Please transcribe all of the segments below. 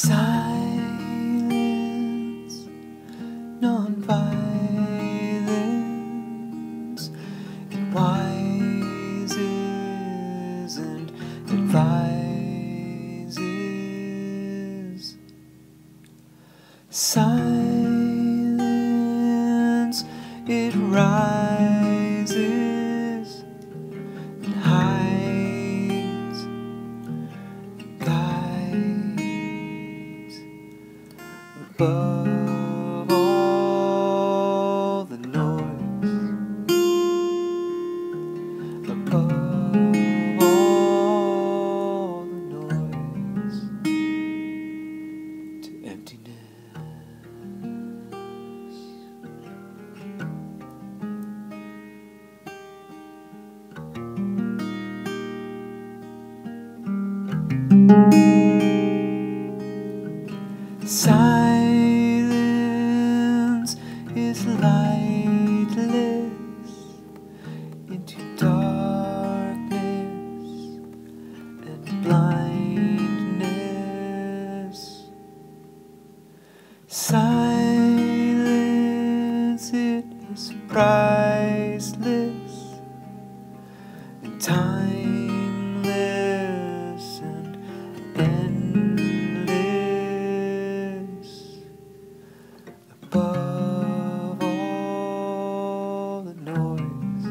Silence, non-violence, it wises and advises. Silence, it rises and hides and guides above all the noise, above all the noise, to emptiness. Silence is lightless into darkness and blindness. Silence, it is priceless and timeless and endless, above all the noise,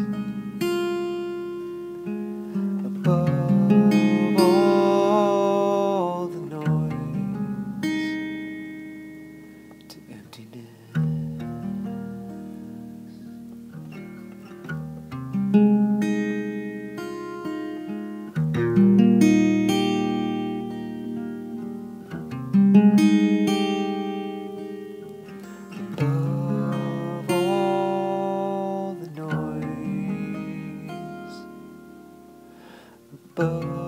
above all the noise, to emptiness. Above all the noise, above